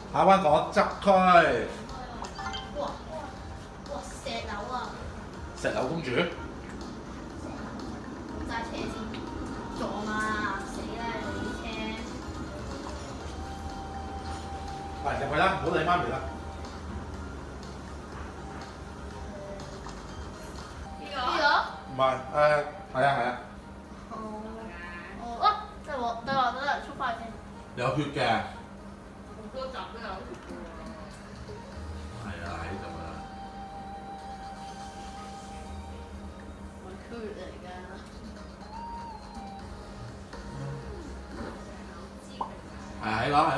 下灣港側區， 哇！石樓啊！ 石樓公主， 揸車先撞啊！死啦你啲車！ 嚟入去啦，唔好理媽咪啦。 呢個？ 唔係係啊， 哦，得啦，出發先。 有血嘅。 好多集都有。 係啊，喺度啊。 血嚟㗎。 係咯。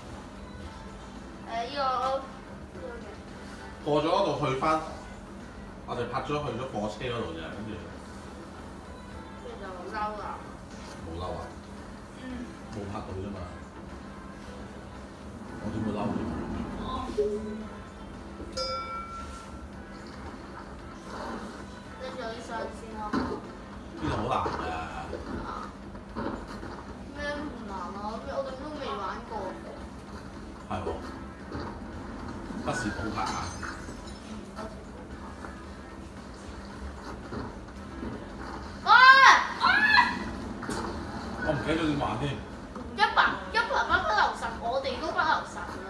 呢個過咗嗰度去翻，我哋拍咗去咗火車嗰度啫，跟住就嬲啦。 冇嬲啊，冇拍到啫嘛，我點會嬲啫？ 跟住啲相先咯。 呢度好難㗎。 咩唔難啊？我哋都未玩過。 係喎，不是補拍啊！我唔記得咗點玩添。 一爸爸不留神，我哋都不留神啊！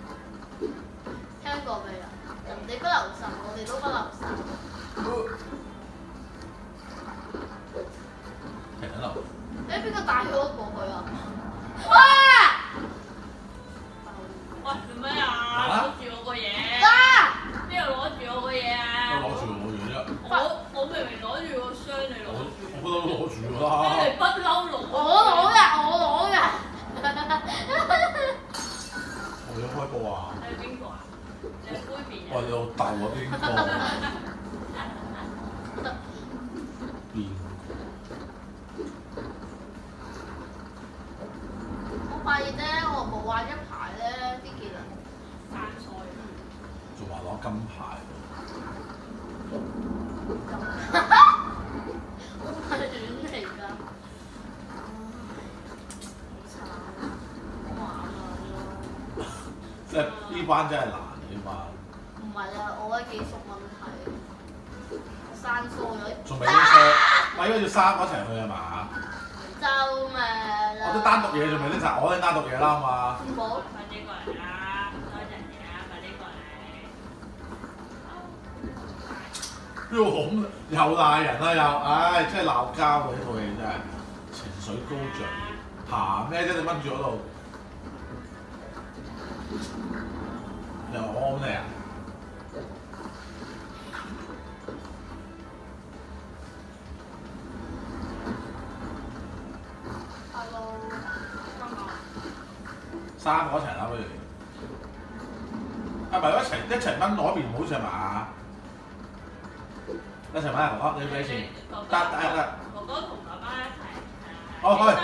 聽過未啊？人哋不留神，我哋都不留神。 停喺度。 邊個帶咗我過去啊？ 喂，做咩啊？攞住我個嘢。邊度攞住我個嘢啊？ 攞住我嘢啫。 我明明攞住個箱，你攞住。 我不嬲都攞住㗎啦。 你不嬲攞。 我攞㗎。 我要開波啊！ 你係邊個啊？你係杯麵我係老豆啊，邊個？邊個？ 我發現咧，我冇玩一排咧，啲技能生菜。 仲話攞金牌好係亂嚟㗎。好慘啊！好玩啊！ 即係呢班真係難呢班。 唔係啊，我嘅技術問題，生疏咗啲。 仲未啲車，咪應該要三個一齊去啊嘛？ 救命啊！ 我啲單獨嘢仲未拎晒，我啲單獨嘢啦嘛。 唔好。 快啲過嚟啦！多謝你啊！快啲過嚟。 邊個恐又鬧人啦又，唉，真係鬧交喎！呢套戲真係情緒高漲，爬咩啫？你掹住嗰度，又安你啊？三個一齊啦，不如。係咪一齊掹嗰邊唔好似係嘛？一齊掹啊！哥哥，你俾錢。得。 哥哥同爸爸一齊。 好去。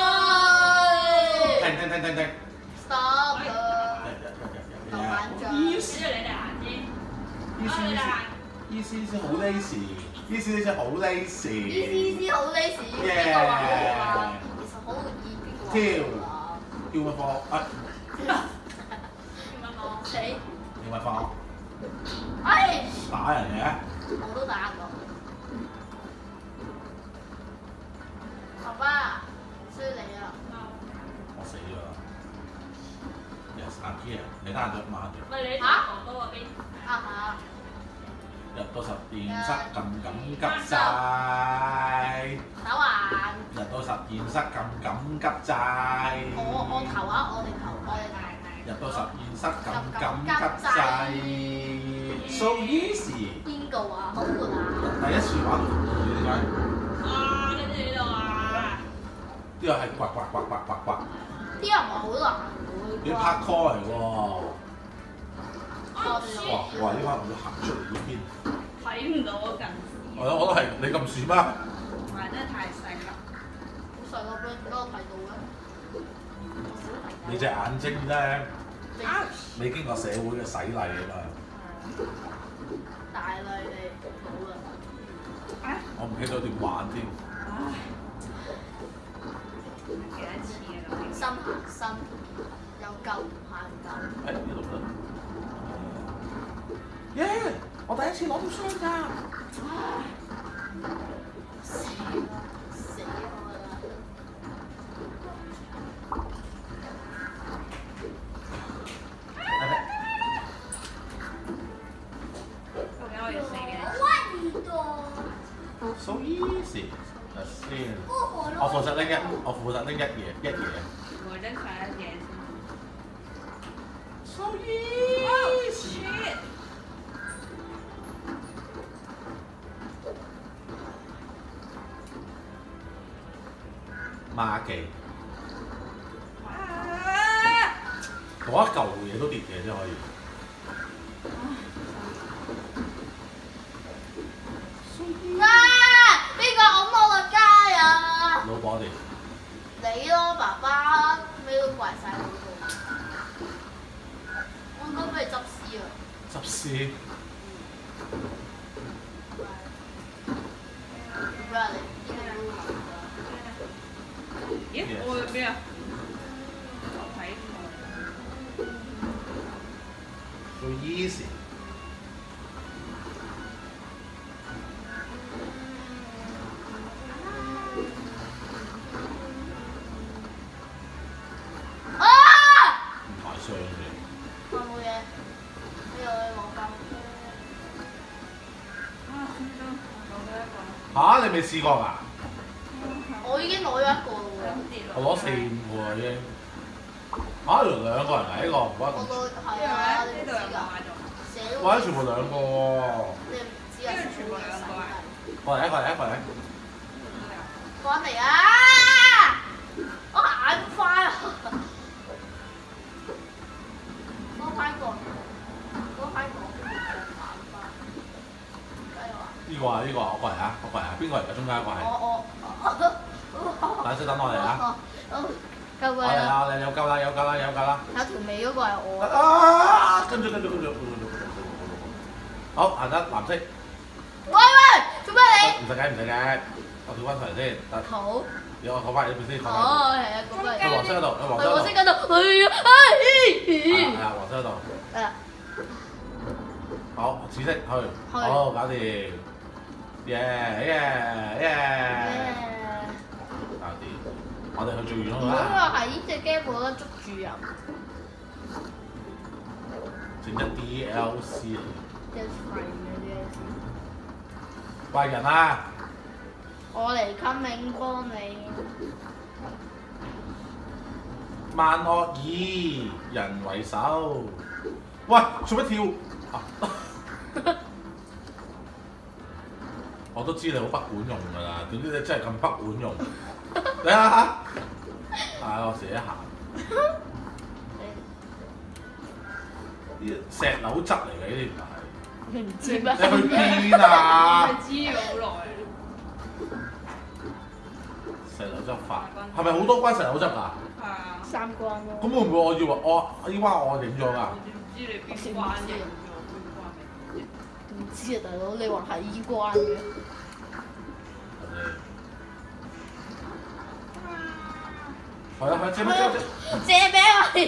停。 停。 Stop 豆瓣醬。 你哋行先。 意思好 lazy， 意思好 lazy。 意思好 lazy。邊個話好啊？其實好容易邊個話好啊？ 叫乜科？ 死！ 叫乜科？ 哎！ 打人嘅。 我都打過。爸爸，需要你啊！ 我死咗啦 ！Yes, I'm here。你單咗嘛？ 唔係你哥哥嗰邊。 嚇！ 入到實驗室撳緊急掣。 打橫。 入到實驗室撳緊急掣。 我投啊！我哋投。 入到實驗室撳緊急掣。So easy。 邊個啊？好悶啊！ 第一次玩到咁攰，點解？ 啊！你知呢度啊？ 呢個係刮。 啲人話好難喎。 你拍 call 嚟喎。 哇！ 哇！呢班我要行出嚟呢邊。 睇唔到啊近視。 我都係你咁閃咩？ 唔係真係太細啦。 好細個俾我睇到嘅。 你隻眼睛咧，未經過社會嘅洗禮啊嘛。 大禮你冇啦。 我唔記得點玩添。 幾多次嘅啦？ 新行新，有舊唔限舊。 我第一次攞到雙㗎。 死我啦！ 究竟我要死嘅？ So easy，睇先。我負責拎一嘢。 我真係一嘢先。 So easy。孖記。嗰一嚿嘢都跌嘅真可以。 邊個揞我個街啊？ 老婆哋。 你咯，爸爸，咩都怪晒老豆。我應該俾你執屍啊！ 執屍。 做咩啊？你呢度咦？我去邊啊？我睇。 So easy。唔太傷嘅。 我冇嘢，呢度你冇金。 嚇！你未試過㗎？ 我已經攞咗一個咯喎。 我攞4、5個已經。嚇！原來2個人嚟呢個，唔關我都咁。 係啊，你呢唔知㗎。 度有冇買咗？ 寫哇！全部2個喎。 你唔知啊？ 全部2個啊！ 過嚟。 翻嚟啊！我眼花啊！多翻個，眼花。 呢個啊，我過嚟啊！邊個嚟㗎？中間一個係。等我嚟啊！ 夠佢我嚟啦！ 啦！有夠啦！ 有條尾嗰個係我。 啊！跟住。好，行得藍色。 喂，做咩你？ 唔使計，我跳翻上嚟先。得。 好。 我坐翻嚟呢邊先。 哦，係啊，嗰個係。 去黃色嗰度， 去黃色嗰度，係啊， 係啊，黃色嗰度。 係啊。 好，紫色去。好，搞掂。搞掂。我哋去最遠嗰個如果啦。 話係呢隻 game 冇得捉住人， 整隻 DLC 嚟。 一廢嘅 DLC。 喂人啊！ 我嚟 coming 幫你。 萬惡以人為首。喂，做乜跳？我都知你好不管用㗎啦，點知你真係咁不管用？你下下，我試一下。呢石榴汁嚟嘅呢啲唔係。 你唔知咩？ 你去邊啊？ 知咗好耐。 石榴汁飯係咪好多關石榴汁㗎？ 係啊。 3關咯。 咁會唔會我以為呢關我影咗㗎？ 唔知你邊關嘅？ 唔知啊，大佬，你話係依關嘅。 係啊，借咩？ 借俾我。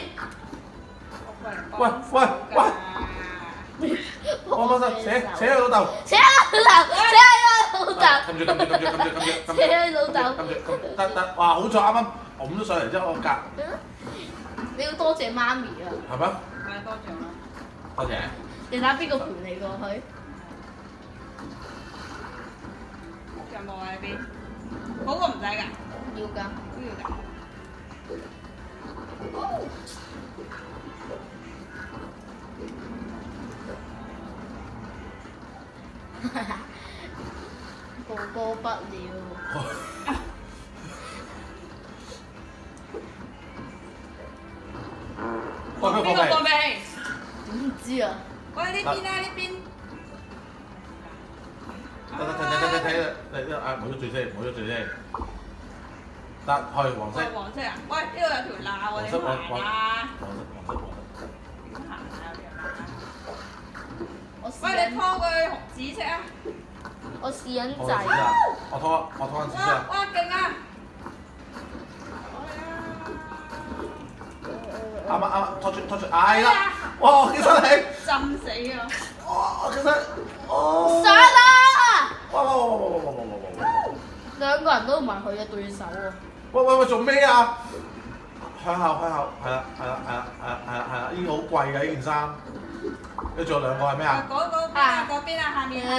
喂！幫手扯佢老豆。 扯佢老豆。 撳住。 扯佢老豆。 得，哇！好在啱啱揞咗上嚟啫，我隔。 你要多謝媽咪啊！ 係咩？ 係多謝啦。 多謝。 你睇下邊個陪你過去？ 有冇喺邊？嗰個唔使㗎。 要㗎。 都要㗎。 過不了。 邊個放屁？ 唔知啊。 喂，呢邊啊，呢邊。 睇啊！冇咗最先。得，去黃色。 黃色啊！喂，呢度有條罅喎，你行啊！ 黃色。 點行啊？有條罅。 我試喂，你拖佢紫色啊！ 我試緊我掣。 拖緊紫色。 哇，勁啊！ 啱，拖住，係啦！哇，幾犀利！ 浸死啊！ 哦，其實哦。 上啦！ 哇！ 兩個人都唔係佢嘅對手喎。 喂，做咩啊？向後，係啦，呢件好貴㗎呢件衫。跟住仲有兩個係咩啊？ 嗰邊啊，下面。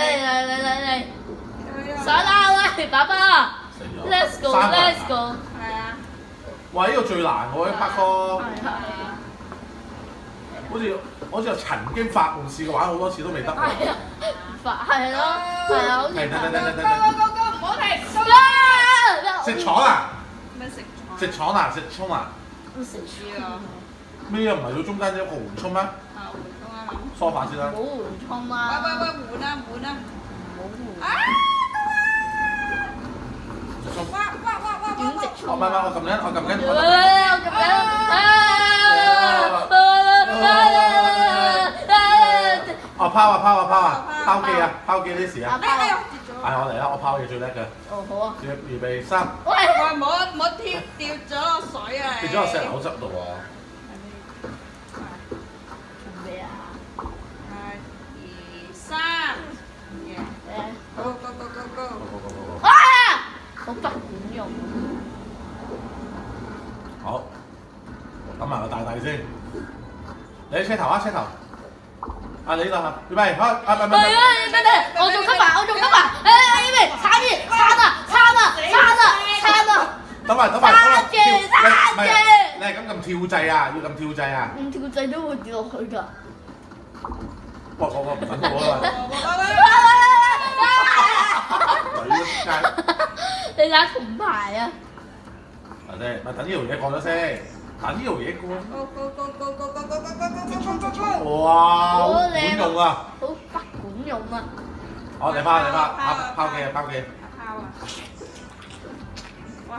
嚟！上啦喂，爸爸 ！Let's go！ 係啊。 哇！呢個最難喎，呢 part 歌。 係啊。 好似曾經發夢試過玩好多次都未得。 係啊，係咯，係啊，好似。 唔好停！ 食廠啊！ 咩食廠？ 食廠啊！食葱啊！ 食豬啊！ 咩啊？唔係到中間一個緩衝咩？ 啊，緩衝啊！ 梳化先啦。 冇緩衝啦。 喂，換啊！ 冇緩。 哇！ 點直衝？ 我撳緊。拋機啊！拋機啲時啊！係我嚟啦！我拋機最叻嘅。 哦，好啊。 預備3。 喂，唔好掉咗落水啊！ 跌咗落石榴汁度喎。 做咩啊 ？1、2、3。Go！ 啊！好不管用。 好，揼埋個大弟先。你車頭啊，車頭。啊，你呢度啊，預備，好，等， 我仲吸埋，因為撐啊！ 等埋， 撐住！ 你係咁撳跳掣啊，要撳跳掣啊。 跳掣都會跌落去㗎。 哇，唔等我啦。 你打銅牌啊！ 咪等呢條嘢過咗先，等呢條嘢過。哇，好管用啊！ 好不管用啊！ 好，你拋機。 拋啊！喂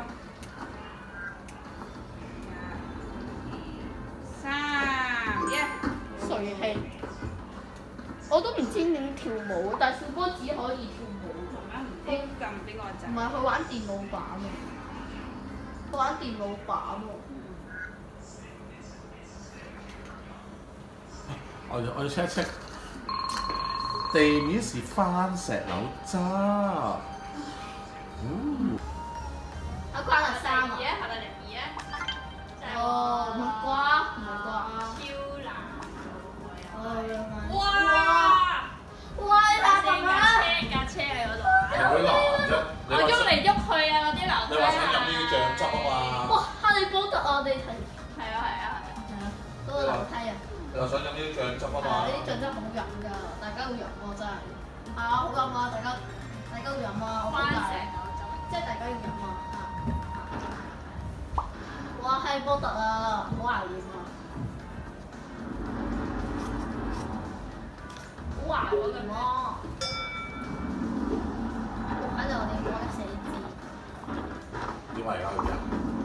！1、2、3，耶！ 水氣，我都唔知點跳舞，但係小波子可以跳舞。 撳邊個掣？ 唔係去玩電腦版啊！去玩電腦版喎。 我要 check 地面是番石榴渣。 阿關係3啊！ 係咪零2啊？ 哦，唔係瓜。 超難。 哇！你睇下架車喺嗰度。 有幾難啫？ 我喐嚟喐去啊！嗰啲樓梯。 你話想飲呢啲醬汁啊嘛？ 哇！哈利波特啊！我哋睇。 係啊！ 嗰個樓梯啊！ 你話想飲呢啲醬汁啊嘛？ 呢啲醬汁好飲㗎，大家要飲喎真係。係啊，好飲啊！大家要飲啊！ 番石即係大家要飲啊！哇！哈利波特啊，好懷念啊！好懷念啊！喺度我哋講嘅4字。 點解而家去邊啊？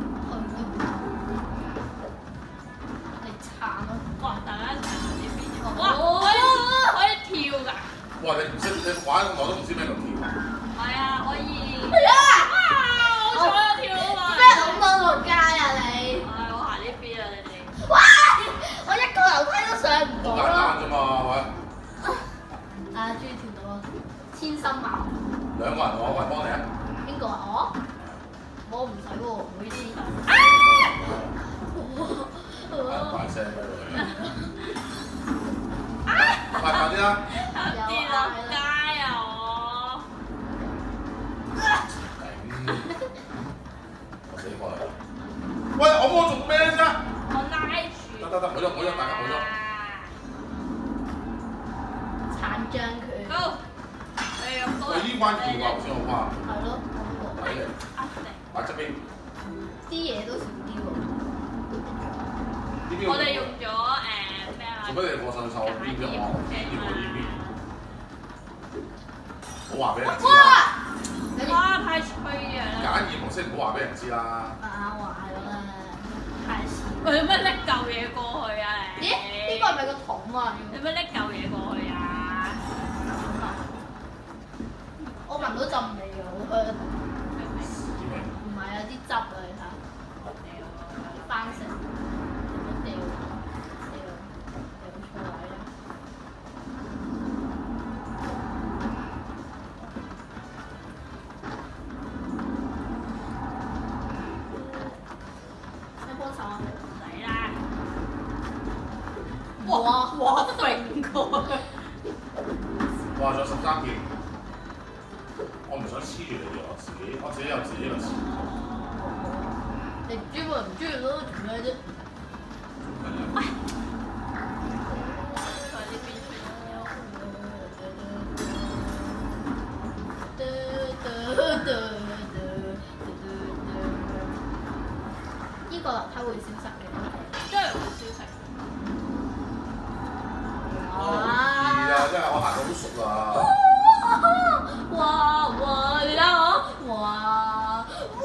嚟撐咯！ 哇！大家一齊行呢邊。哇！可以跳㗎。 哇！你玩咁耐都唔知咩叫跳啊？ 係啊，可以。 哇！ 好彩我跳啊嘛。 咩咁多個街啊你？ 我行呢邊啊，你哋。 哇！我一個樓梯都上唔到好簡單啦。 啫嘛，係咪？ 終於跳到啦！千辛萬苦。 兩個人我幫你啊。 邊個啊？我唔使喎，唔好意思。 大聲俾佢。快啲啦！ 跌落街啊我！ 我死過嚟啦！喂，我幫我做咩啫？ 我拉住。 得，唔好喐，大家唔好喐。 殘障拳。 好。你咁多。 我呢關跳啊，頭先我關。 係咯， 睇嚟。擺側邊。 啲嘢都少啲喎。 我哋用咗咩啊？ 做乜你過手邊啫？我呢邊。唔好話俾人知啦。 哇！太吹啊！ 簡易模式唔好話俾人知啦。 壞咗啦，太少。 佢做乜拎嚿嘢過去啊？ 咦？呢個係咪個桶啊？ 你乜拎嚿嘢過去啊？ 我聞到陣味㗎，好香。唔係啊，啲汁啊，你睇下。番石。掉錯位啦！ 哇揈過。 哇！仲有13件，我唔想黐住你哋，我自己有自己嘅前途。 你中咪唔中意咯？做咩啫？呢個樓梯會消失嘅， 真係會消失。 真係我行到好熟啦！ 哇！你睇我，哇！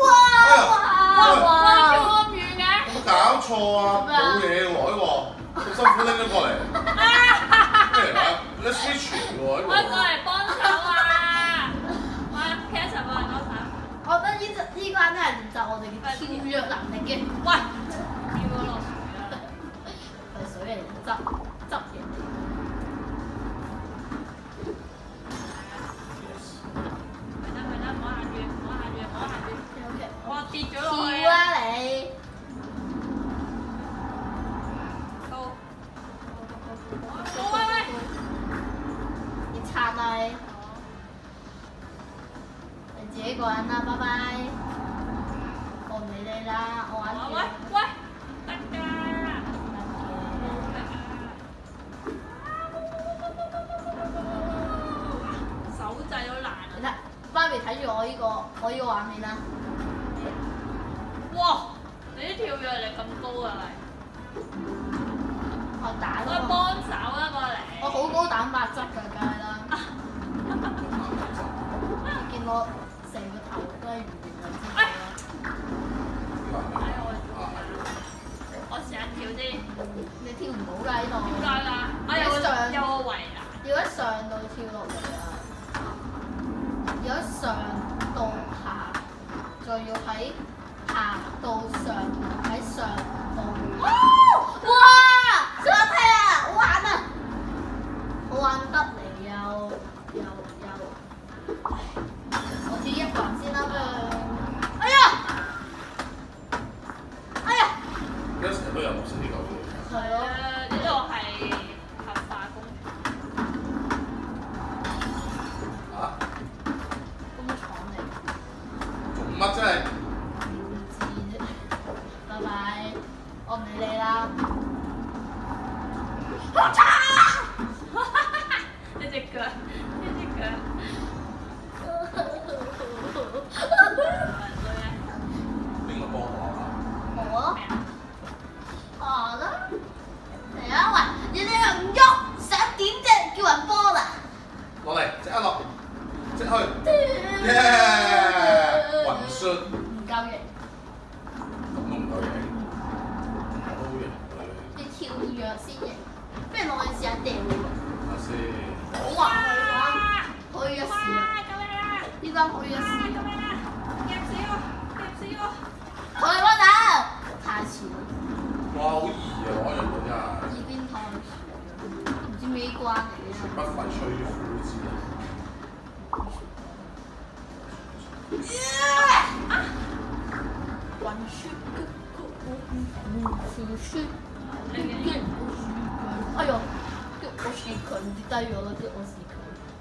叫咁遠嘅？ 有冇搞錯啊？冇嘢喎，呢個咁辛苦拎咗過嚟，咩嚟㗎？你 switch 喎呢個。 我過嚟幫手啊！我企一齊幫人幫手。 我覺得呢個係練習我哋嘅跳躍能力嘅。 喂，跳咗落水啦！ 係水嚟執嘢。 哇！跌咗落去跳啊你！ 到，喂！ 你撐啊你！你自己一個人啦，拜拜。我唔理你啦，我玩住。 喂，得㗎。手掣都爛。 你睇，媽咪睇住我呢個畫面啦。 哇！你啲跳躍力咁高啊你！ 我打我去幫手啦過嚟。 我好高蛋白質㗎，梗係啦。你見我成個頭都係圓圓就知啦。 我試下跳先。 你跳唔到㗎呢度。 點解㗎？我有個圍欄。 要一上到跳落嚟啊！要一上到下，再要喺下到上，喺上到哇！上梯啊，好玩啊！好玩得嚟又，我自己一個人先啦，不如。哎呀！ 有時都有唔識呢嚿嘢。 係咯。 呢度係合化工廠。 嚇？ 工廠嚟。 做乜真係？ 唔知啫。拜拜，我唔理你啦。 一隻腳。 邊個幫我啊？ 我啊。我啦。嚟啊！喂，你哋唔喐，想點啫？叫人幫啦。 落嚟，即刻落，即去。耶！雲雪。 唔夠型。 咁都唔夠型，我都型佢。 要跳躍先型，不如落去試下掉喎。 睇下先。 好啊，可以一試啊！ 救命啊！ 呢間可以一試啊！ 救命啊！夾死我！ 我嚟幫手。太遲啦！ 哇，好易啊！攞人真係。 呢邊太遲啦，唔知咩關嚟嘅。 不費吹灰之力。 滾雪雪，哎呦，我是佢，唔知低咗啦，即係我是佢。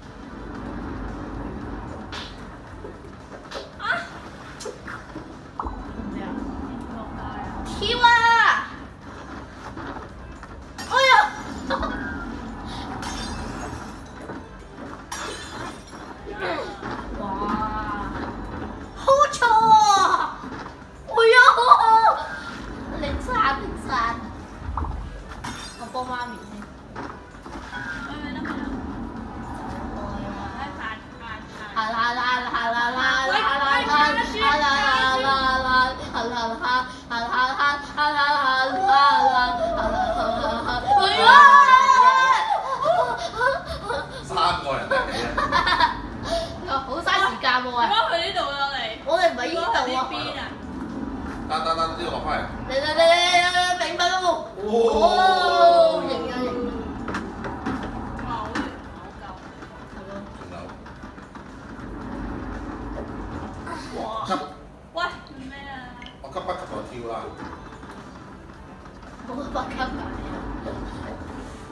咩啊？跳啊！哎呀！哇！好嘈啊！哎呀！你撐。我幫媽咪先。 3個人嚟嘅。 好嘥時間喎！ 點解去呢度落嚟？ 我哋唔係呢度啊！ 邊啊？ 得，呢個落翻嚟。 嚟，炳炳喎！哦，型啊！ 哇！好型，好夠。 係咯。 仲有。 哇！ 急！ 喂，咩啊？ 我急不及待跳啦。 我不急㗎。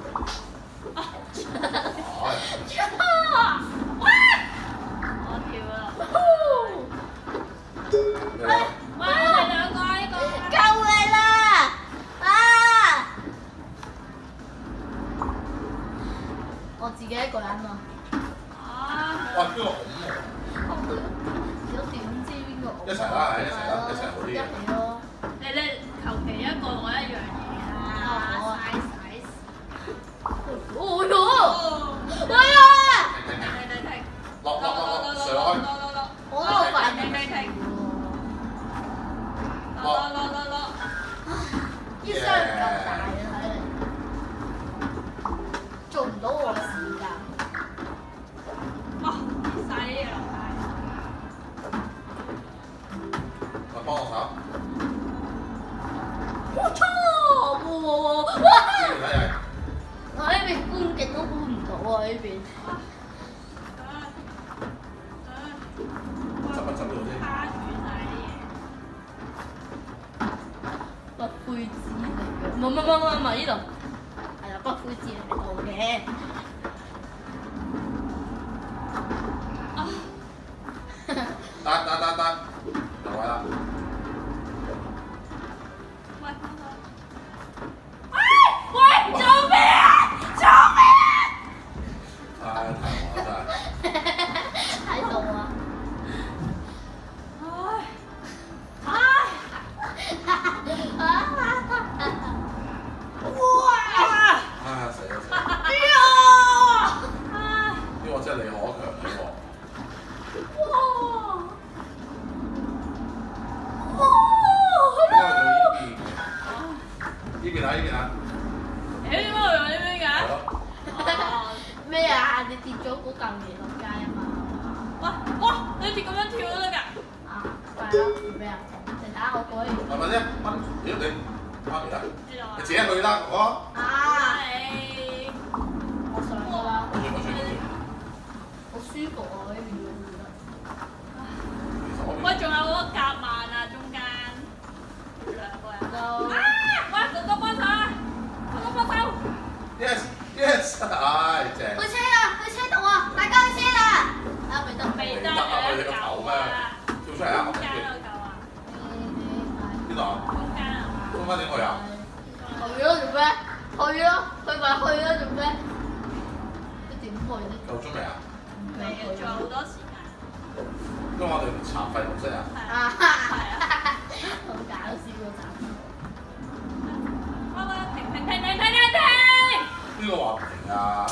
自己一個人啊！ 哇！邊個拱我？ 我點知邊個？ 一齊啦，一齊啦，一齊好啲嘅。 一齊咯！ 你求其一個攞一樣嘢啦，嘥使。 哦喲！喂啊！ 停！ 落，上開。 我都好快停！落！ 呢箱唔夠大啊！睇嚟做唔到我嘅時間。 哇！晒啲嘢落街。 幫我手。 我操！哇！我呢邊搬極都搬唔到啊！呢邊。 執呢度先。 卡住晒啲嘢。 骨灰紙嚟嘅，唔係呢度，係啦，骨灰紙嚟到嘅。 得，有位啦。 喂！救命啊！救命啊！ 太我真係。 喺度啊！ 死啦！呢個真係李可強呢個。呢邊啊！ 誒點解會用呢邊㗎？ 咩啊？你跌咗嗰嚿嘢落街啊嘛！ 哇！你哋咁樣跳都得㗎？ 啊，係咯，做咩啊？你睇下我過去。 係咪啫？咦你媽咪啊？ 呢度啊！ 你自己去啦，哥哥。 啊！ 你我上㗎啦。 我好舒服啊！呢邊喂，仲有嗰個夾萬啊，中間兩個人都。喂，哥哥幫手啊！哥哥幫手。 Yes， 唉正。 去車啦！去車度啊！大家去車啦！啊，未得未得你個有頭咩？跳出嚟啊！ 中間有嚿啊！ 邊度啊？ 中間啊！ 中間點去啊？ 去咯做咩？去咯，去咪去咯做咩？你點去呢？ 夠鐘未啊？ 未啊，仲有好多時間。 因為我哋殘廢模式啊。 啊！好搞笑個站。 停！ 邊個話唔停啊？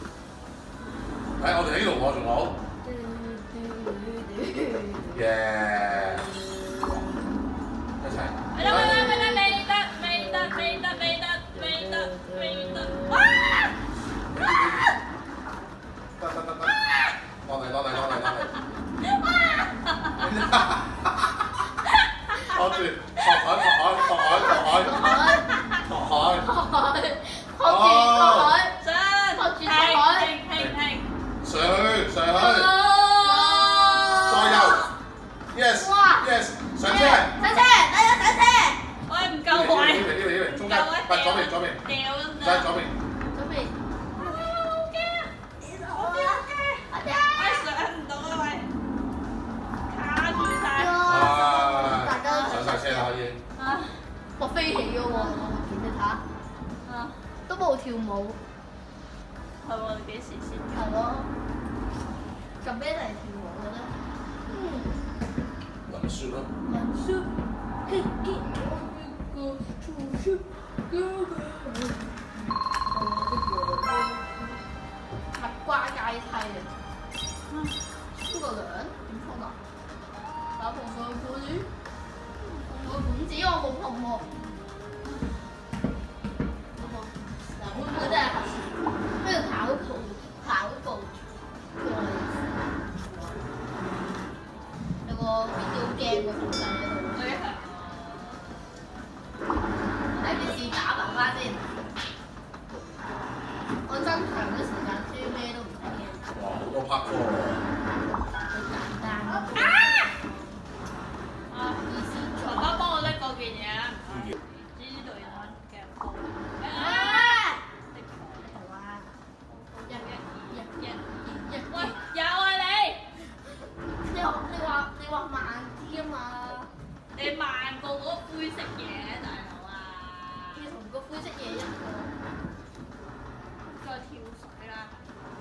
我哋喺呢度喎，仲好。耶！一齊。 未得！哇！ 得。落嚟。攞住，托海。上去。再右。Yes。上車。 喂，唔夠位。 呢邊，中間，唔係左邊。 掉唔使左邊。 喂，上唔到啊喂，卡住晒。 上晒車啦可以。 我飛起咗喎，你睇下，都冇跳舞。 係喎，你幾時先？ 係咯，做咩嚟跳舞嘅咧？ 林雪咯。 蜜瓜階梯啊！沖個涼點沖啊？打盆水嗰啲，我唔知我冇碰喎。嗱，會唔會真係跟住跑步有個吊鏡個東西喺度。睇電視打爸爸先。我增強嘅時間輸咩都唔使驚。 哇！好多拍拖喎。 好簡單。意思爸爸幫我拎嗰件嘢啊！呢度有鏡鋪。喂，有啊你！ 你話慢啲啊嘛？ 你慢過嗰個灰色嘢，大佬啊！ 要同個灰色嘢一樣。 再跳水啦！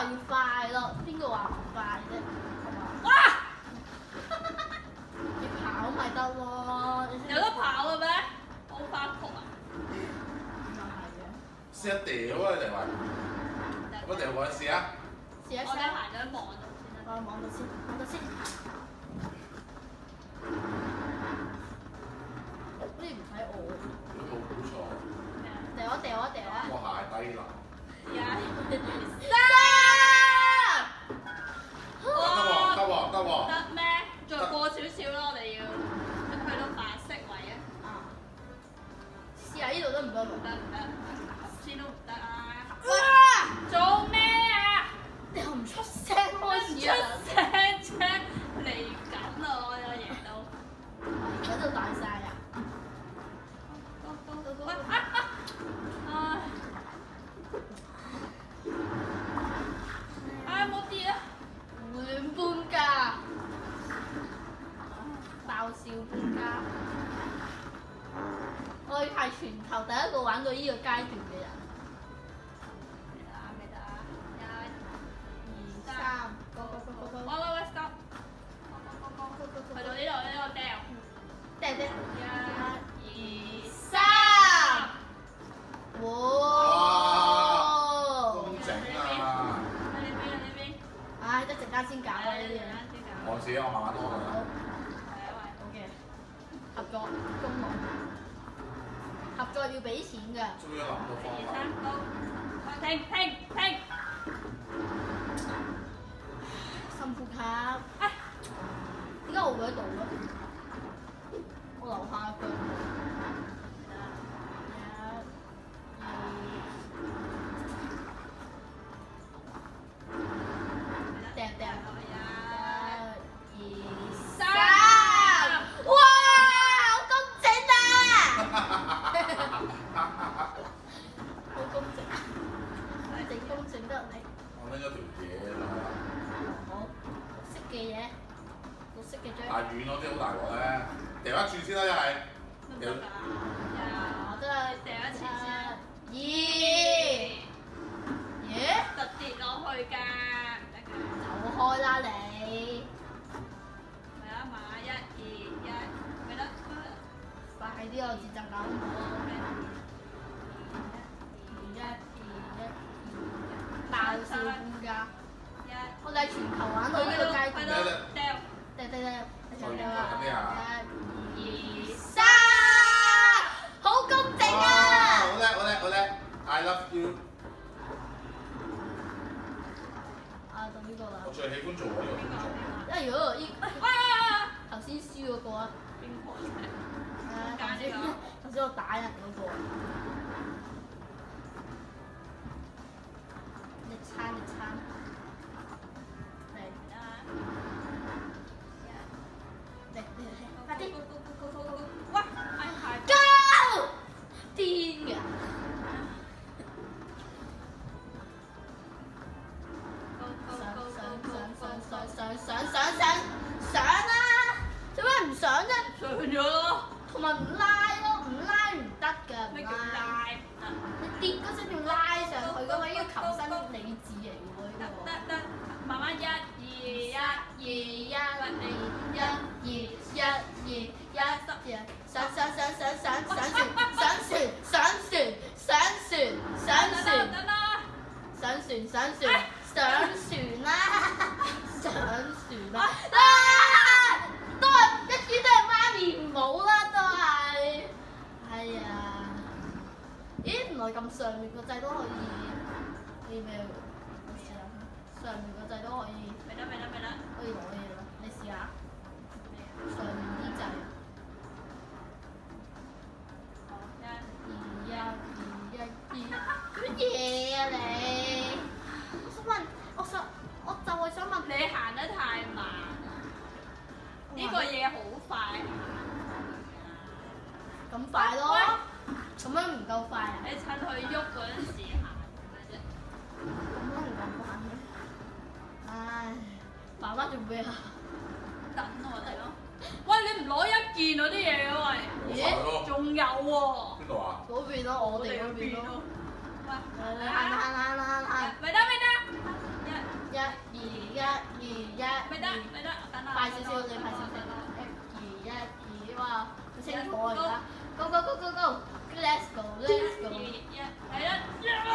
要快咯，邊個話唔快啫？ 哇！ 你跑咪得咯， 有得跑嘅咩？好花曲啊！ 唔係嘅。 試下掉啊！你話，我掉過試下。 試一試。 我哋行咗喺網度先啦。 網度先，網度先。好似唔睇我。 都冇估錯。 掉啊掉啊掉啊！ 我鞋低啦。 3。 得喎得喎。 得咩？再過少少咯，我哋要去到白色位啊！ 試下呢度得唔得？ 唔得唔得，先都唔得啊！ 哇！ 做咩啊？ 你又唔出聲開出始啊！ 聲啫，嚟緊啦！我有贏到。 而家都大晒啊！ 唉，冇跌啊！ 胡亂搬家，爆笑搬家。我係全球第一個玩到呢個階段嘅人。 未得啊！ 2、3， 喂 stop！去到呢度掉。 掉。 1、2、3。 哇！ 工整啊！ 喺呢邊。 唉，得陣間先搞啊呢啲嘢。 我自己我慢慢拖㗎啦。 好嘅，合作公務，合作要俾錢㗎。 終於諗到方法。 停！ 深呼吸。點解我會喺度嘅？我樓下腳。掉。1、2、3。哇！好工整啊！好工整，整得嚟。 我拎咗條嘢啦。 好，綠色嘅嘢，綠色嘅張。 但係遠嗰啲好大鑊咧，掉一轉先啦，一係。掉。 我都係掉一次先。 2。耶！ 特跌落去㗎，唔得㗎。 走開啦你！ 係啊嘛，1、2、1，咪得。 快啲有節奏感。爆笑搬家。我哋喺全球玩到呢個階段。 掉。 1、2、3，好公正啊！ 好叻 ！I love you。 到呢個啦。 我最喜歡做呢個工作。 因為如果頭先輸嗰個啊。 邊個？ 頭先我打人嗰個。你撐。快啲！ 喂，係。 Go！癲㗎！上啦！做咩唔上啫？ 上咗咯。 同埋唔拉咯，唔拉唔得㗎，唔咩叫拉。 拉？ 你跌嗰陣要拉上去㗎嘛，呢個求生理智嚟㗎喎，呢個。 得，慢慢1、2、1、 2、1、2、1、2、1、上船，都係一啲都係媽咪唔好啦，都係。哎呀，咦？原來咁上面個掣都可以咩喎？我試下先，上面個掣都可以。 未得。 可以攞嘢啦，你試下。上面啲掣。2、1、2、1、2，乜嘢啊你？我就係想問你行得太慢啊！呢個嘢好快行。 咁快咯？咁樣唔夠快啊？ 你趁佢喐嗰陣時行嘅啫。 咁樣唔夠快咩？唉，爸爸做咩啊？ 等我哋咯。喂，你唔攞一件嗰啲嘢嘅喂？ 咦？ 仲有喎？ 邊度啊？ 嗰邊咯，我哋嗰邊咯。 喂， 行。 未得。1、 我而家。Go go go go go！Let's go！Let's go！ 係啦！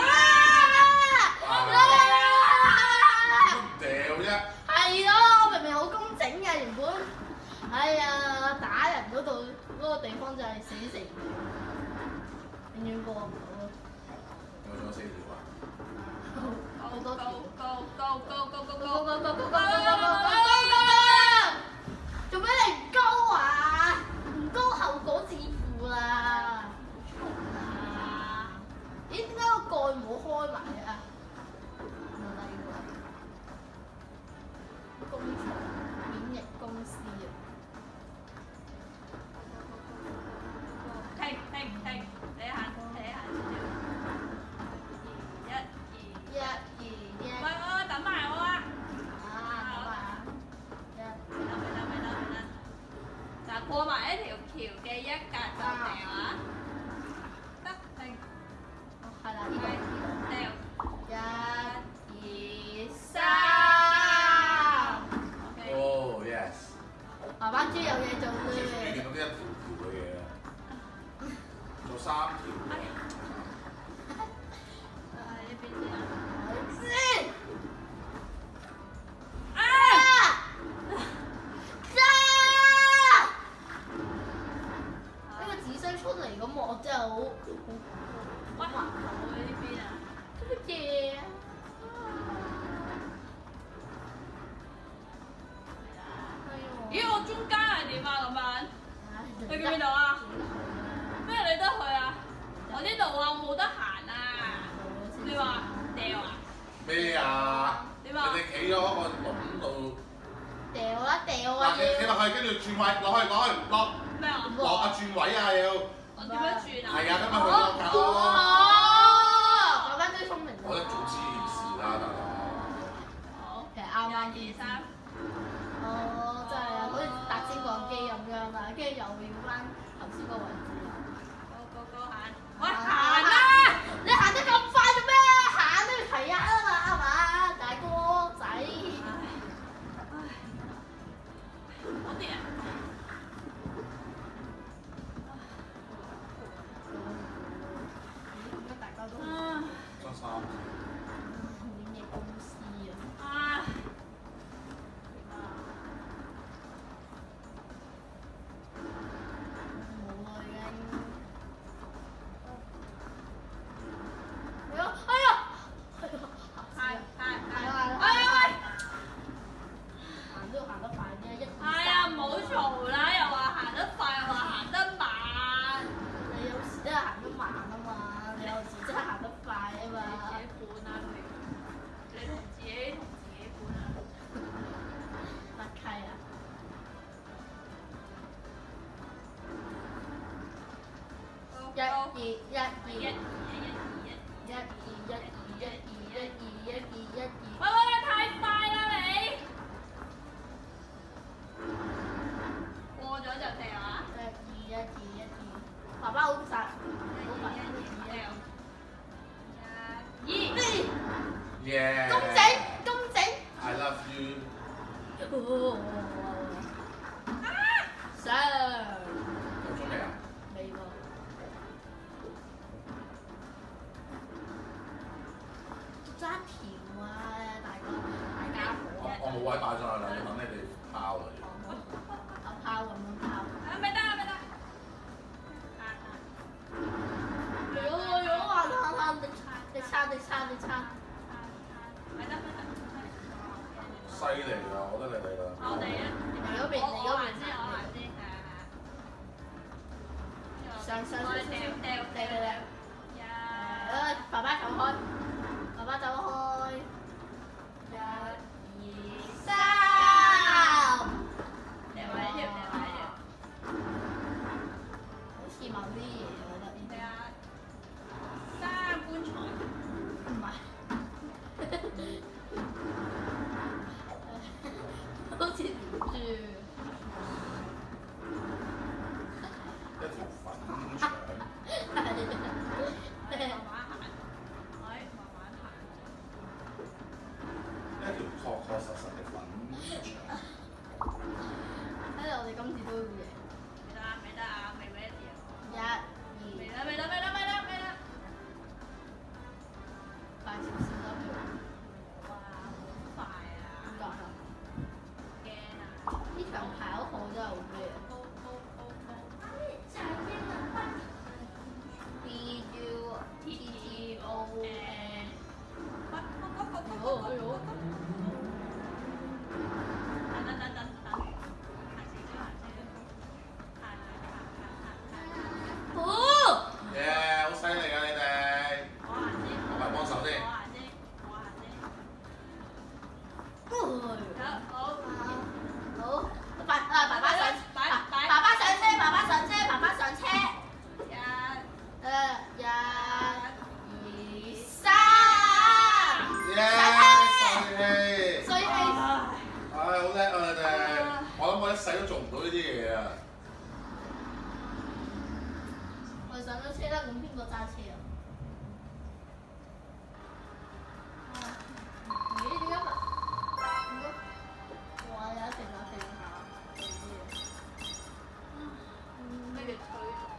掉啫！ 係咯，明明好工整嘅原本。哎呀，打人嗰度嗰個地方就係死城，永遠過唔到咯。 有咗4條啊！ 好多條。做咩你唔高啊？唔高後果自負啦！咦？點解個蓋冇開埋啊？工廠免疫公司啊！ 停！你行 1、2、1。 喂，等埋我啊！嗱，過埋一條橋嘅一格就掉啊！得停。 係啦，呢個掉。 1、2、3。 哦 ，yes。 爸爸豬有嘢做你咧。 見到呢一條嘅嘢啊？做3條。 呢邊先啊！ 先。呢個紙箱出嚟咁，我真係好哇！好呢邊啊！ 乜嘢啊？ 咦，我中間係點啊？咁樣？去邊度啊？咩你得去啊？我呢度啊，我冇得行啊！你話掉啊？ 咩啊？ 點啊？ 你哋企咗喺個籠度。 掉啦掉啊！ 嗱，企落去，跟住轉位，落去落。 咩啊？ 落啊轉位啊要。 我點樣轉啊？ 係啊，今日去落架咯。 爸爸最聰明。 我一早知件事啦，大佬。 好， 其實啱啱 1、2、3。 哦，真係啊，好似搭升降機咁樣啦，跟住又要翻頭先個位置啦。 go 行，喂行啦！ 你行得咁快做咩？行都要提下啊嘛，係嘛，大哥仔。 我啲人。 點解大家都執衫。 免疫公司啊？ 啊！ 冇啦已經。哎呀！哎呀！行都要行得快啲， 係啊，唔好嘈啦！又話行得快，又話行得慢。 你有時真係行得慢啊嘛，你有時真係行得快啊嘛。 自己管啊你同自己管啊。 默契啊！1、2、1、2、1、2、1、2、1、2、1、2、1、2、1、2。 喂，太快啦你！過咗就掉啊 1、2、1、2、1、2。爸爸好實，好快。 1、2、 Yeah。 工整，工整。 I love you。 上。 夠鐘未啊？ 未喎。揸條啊，大家伙。 我冇位擺上去啦，要等你哋拋啊要。 拋咁樣拋。 未得。 如果話攤，你撐。 未得。 犀利啊！我覺得你哋啦。 我哋啊， 你嗰邊， 我行先， 上。爸爸走開。1、2、3。好似某啲嘢，我覺得呢啲。 3棺材。 唔係。好似連住。 一條粉腸。 慢慢行。 世都做唔到呢啲嘢啊！ 我哋上咗車啦，咁邊個揸車啊？咦？點解咪？哇！有一定下， 咩叫推動？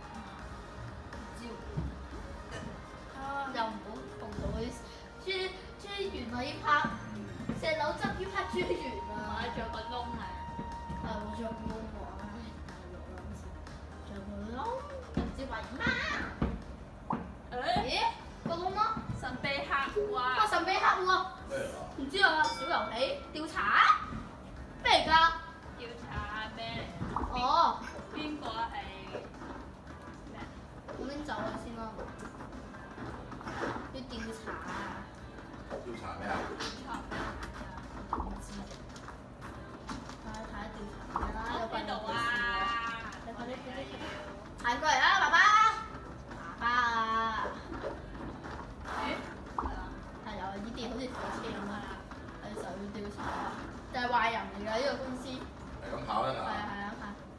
又唔好碰到嗰啲豬圓啊！要拍石榴汁，要拍豬圓啊！ 仲有個窿啊！ 係我仲有個窿喎，唉，大鑊啦好似，仲有個窿，唔知為乜？咦？個窿咯， 神秘客戶哇！ 啊！ 神秘客戶啊！ 咩嚟㗎？ 唔知啊，小遊戲調查咩嚟㗎？ 調查咩嚟？ 哦， 邊個係咩？ 我拎走佢先啦，要調查啊！ 調查咩啊？ 唔知，睇下調查咩啦？有邊度啊？ 你快啲行過嚟啦，爸爸！爸爸啊！ 咦？ 係有呢啲好似火車咁啊！係就要調查啦，就係壞人嚟㗎呢個公司。 係咁跑得㗎？ 係啊，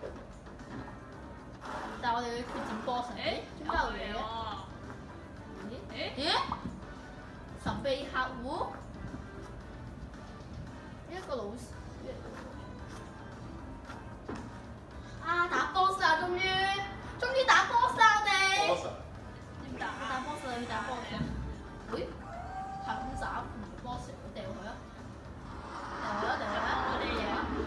但係我哋要決戰 boss 啊！ 誒， 點解有嘢嘅？咦？神秘客戶？一個老師啊！打 boss 啊！終於打 boss 啦！我哋波神點打？ 打 boss 啦！要打 boss 啊！喂，係咁斬唔係 boss 嚟，掉佢啊！掉佢啊！ 我哋贏。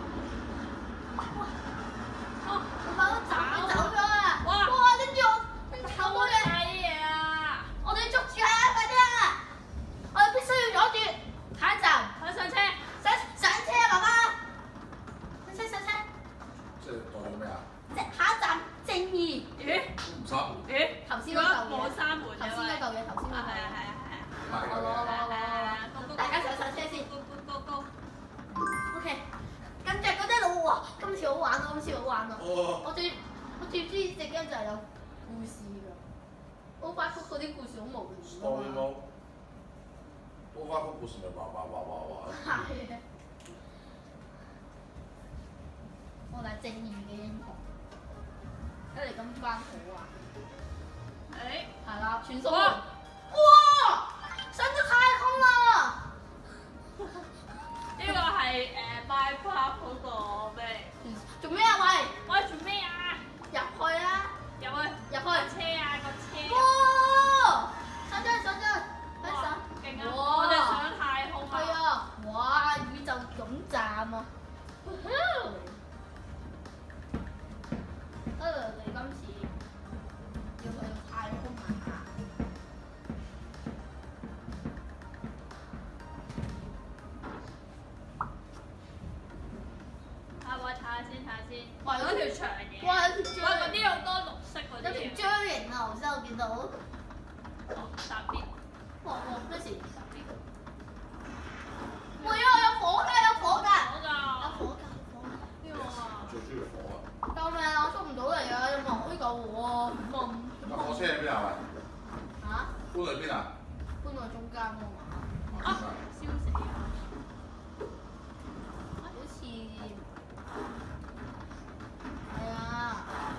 哇！我把佢斬走咗啊！ 哇！ 拎住好多嘢！ 睇嘢啊！ 我哋捉住佢啊！快啲啊！我哋必須要阻住。下一站， 快上車！ 上車啊，爸爸！上車！ 即係代表咩啊？ 下一站正義。 咦？ 唔閂門。 咦？ 頭先嗰嚿嘢。 冇閂門頭先嗰嚿嘢，頭先嗰嚿嘢。 買㗎嘅。 大家上車先。 Go！ OK，跟住嗰啲路喎，今次好玩啊！ 哦。 我最中意隻 game 就係有故事㗎。Overcooked嗰啲故事好無聊 Story 㗎嘛。 mode。Overcooked故事咪話。 係。我哋係正義嘅英雄，一嚟咁關好啊！ 誒， 係啦，傳送門。 哇！ 哇！上咗太空啦！ 呢個係bypass 嗰個咩？ 做咩啊？喂！ 喂，做咩啊？ 入去啊！ 入去車啊個車！ 哇！上咗，快上！ 勁啊！我哋上太空係啊！ 啊！哇！宇宙總站啊！你今次要去到太空啊！ 我睇下先。 哇！ 嗰條長嘢。 哇！有條喂，嗰啲好多綠色嗰啲嘢。 有條章形啊！頭先我見到。 哦，搭 lift。 哇！咩事？會啊！有火㗎！ 邊個啊？ 最中意火啊！ 救命啊！我出唔到嚟啊！有冇人可以救我啊？ 架火車喺邊啊？ 嚇？ 搬去邊啊？ 搬到中間啊嘛！ 啊！燒死啊！ 好似係啊！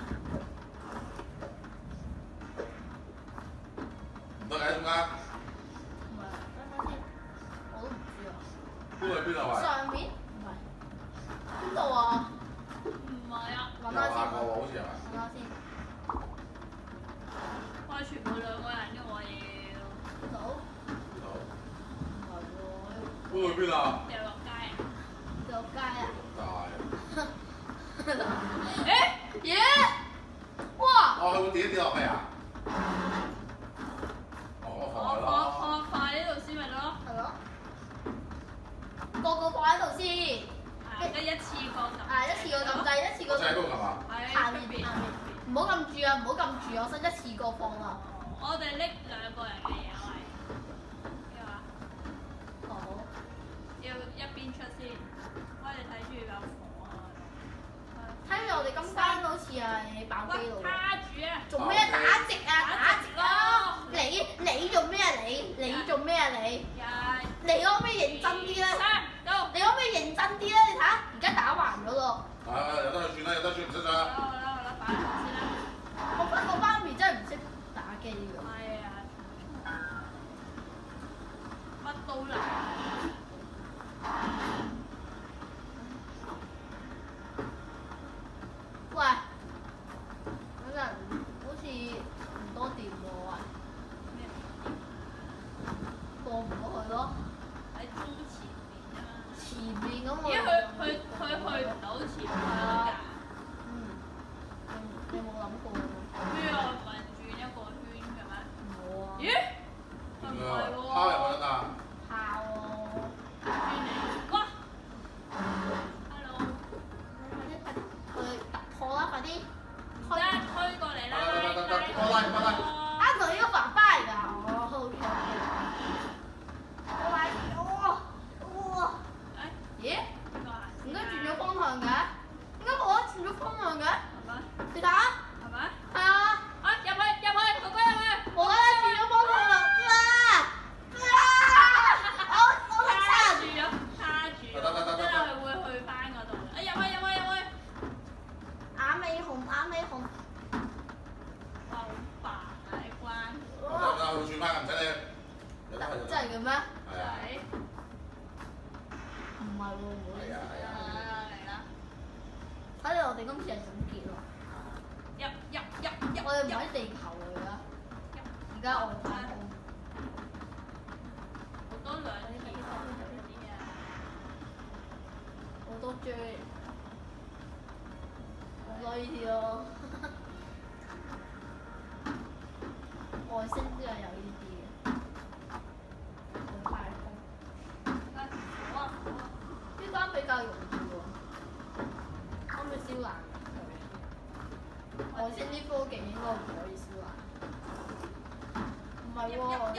唔得嘅中間。 唔係，等先，我都唔知啊。 搬去邊啊？ 上面唔係邊度啊？ 唔係啊！ 喂， 揾下先， 下個喎，好似係咪？ 揾下先。 我全部2個人嘅我要呢度唔係喎， 搬去邊啊？ 掉落街啊！ 有街啊！ 大。 誒！ 耶！哇！ 哦，佢會跌落去啊？哦，放係咯。 放喺呢度先咪得咯。 係咯，個個放喺度先。 跟一次過撳。 啊！一次過撳掣，一次過我就喺嗰度撳啊！ 喺下出邊。 面，唔好撳住啊！唔好撳住，我想一次過放啊！ 我哋拎2個人嘅嘢係咩話？ 好， 要一邊出先。我哋睇住有火啊！ 睇住我哋今間好似係爆機咯喎。 卡住啊！ 做咩打直啊？打直咯！你做咩啊？你做咩啊？你可唔可以認真啲咧？ 三，到。 你可唔可以認真啲咧？你睇下，而家打橫咗咯。 有得咯，唔好意思。 嚟啦！ 睇嚟我哋今次係總結咯。 入！ 我哋唔喺地球嚟㗎，而家外太空。 好多兩條嗰啲啊！ 好多 J， 好多呢啲咯。外星都係有呢啲嘅，外太空。 好啊！ 呢單比較容易喎，可唔可以燒爛佢？外星啲科技應該唔可以燒爛。唔係喎。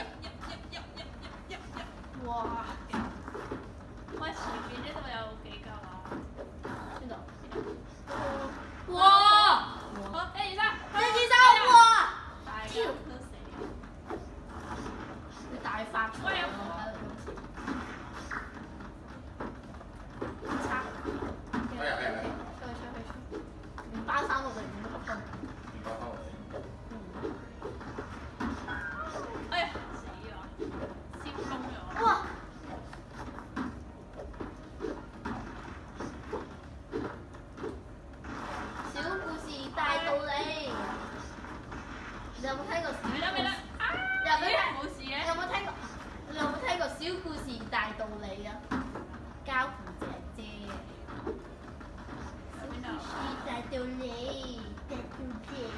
哇！ 喂，前面呢度有幾嚿啊？ 邊度？ 哇！好，1、2、3，1、2、 3，哇！ 大家都死。 你大發財喎！喺度今次。拆。出。連班3個隊員都合分。 哎呀！死咗！燒燶咗。 哇！小故事大道理，你有冇聽過小故事？ 冇事嘅。 你有冇聽過？你有冇聽過小故事大道理啊？交付姐姐。小故事大道理，大道理，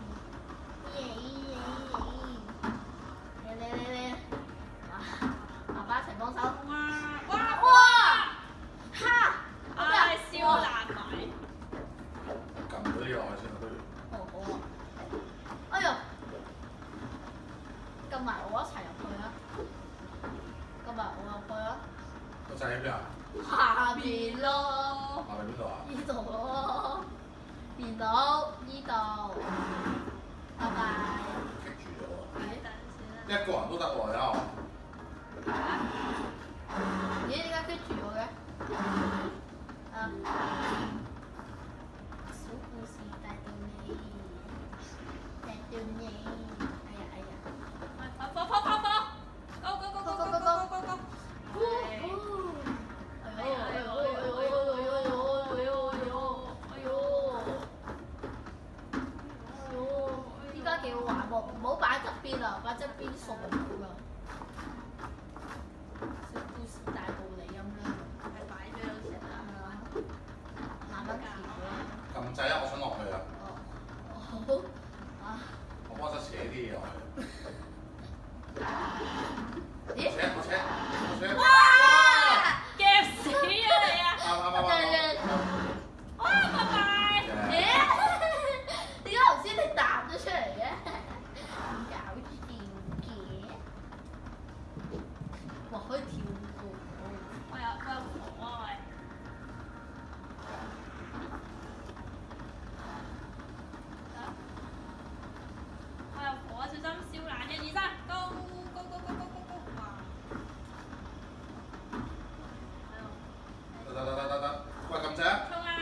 你，爸爸一齊幫手。哇！哈！ 唉，燒爛埋。 撳咗呢個外星區。 哦，好啊。哎呀！撳埋我一齊入去啊！撳埋我入去啊！ 個掣喺邊啊？ 下邊咯。 下邊邊度啊？ 呢度咯。電腦呢度。拜拜。 棘住咗喎。 等先啦。 一個人都得喎，而家咦？點解棘住我嘅？啊！小故事大道理，大道理。哎呀！ 放！go！ 依家幾好玩喎！唔好擺側邊啊，擺側邊熟唔到㗎。小故事大道理咁樣， 係擺咗有時啦。 慢慢調啦。 撳掣啊！我想落去啊！ 好啊！ 我幫手扯啲嘢落去。 咦？ 我扯！ 哇！ 夾死啊你啊！ 啱。 哇！拜拜。 咦？點解頭先你彈咗出嚟嘅？搞掂嘅。哇！可以跳舞。 我有火啊喂！我有火，小心燒爛！1、2、3，go！哇！ 得，喂，撳掣啊！ 衝啊！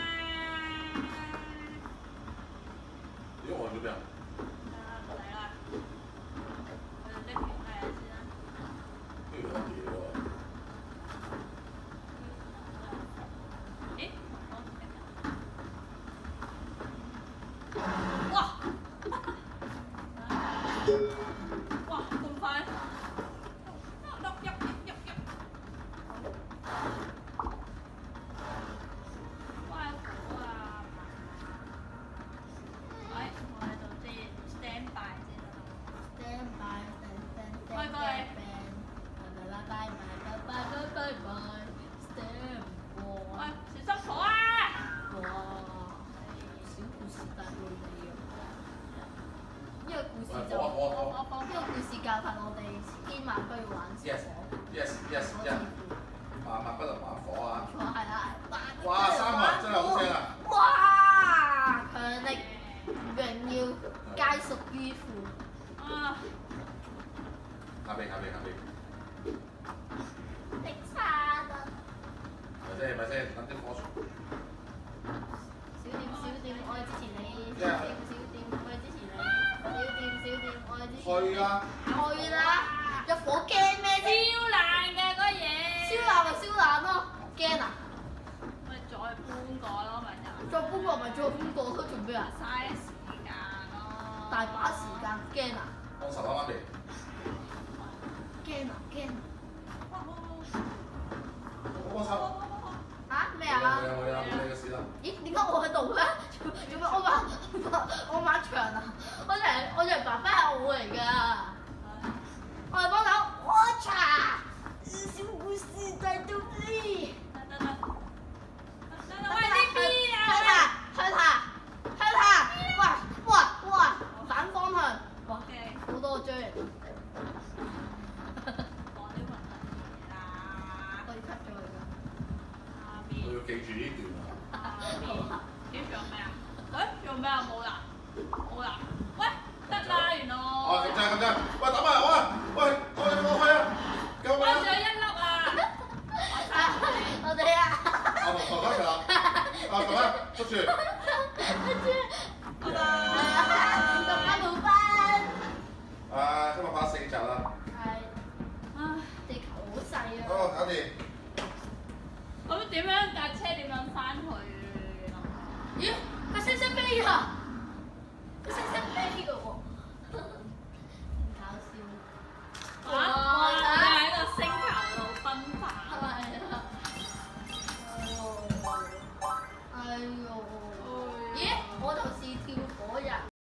咦，我去咗邊啊？ 唔使啦，我哋拎完係先啦。 呢度有嘢喎。 咦？哇！哇！咁快！入！哇！好啊！喂，我喺度先 stand by 先啦。 Stand by， 拜拜。 Stand 喂， by。 小心火啊！ 哇！小故事大道理啊！呢個故事就呢個故事教訓我哋千萬不要玩小火。 Yes，萬萬不能玩火啊！ 錯係啦。 哇，3個人真係好正啊！ 哇！強力榮耀皆屬於父。 啊！ 下邊。 力差啊！ 咪先，等啲火熟。 小店，我哋支持你。小店，我哋支持你。小店，我哋支持你。 去啦！ 去啦！有火驚咩啫？ 燒爛嘅嗰嘢。 燒爛咪燒爛咯，驚啊！ 啊？驚啊！ 放10蚊媽咪。 驚啊！驚！ 我幫手。 嚇咩啊？ 冇嘢，你嘅事啦。 咦？點解我喺度嘅？做咩我馬場啊？我以為爸爸係我嚟㗎。我嚟幫手，我查小故事在這裡。 喂呢邊啊！ 向下，哇，反方向，哇，好多個追嚟。我要 cut 咗佢㗎。 我要記住呢段啊！ 點做咩啊？喂，做咩啊？冇啦，喂，得啦，原來。 哦，咁真，喂，等埋我啊！喂，我去啊！救命！ 我仲有1粒啊！ 我哋啊！ 頭翻嚟啦！頭翻捉住！ 拜拜。 大家冇班。 今日拍4集啦。 係。唉，地球好細啊。 哦，搞掂。 咁點樣架車點樣翻去？ 咦？個星星飛啊！個星星飛㗎喎。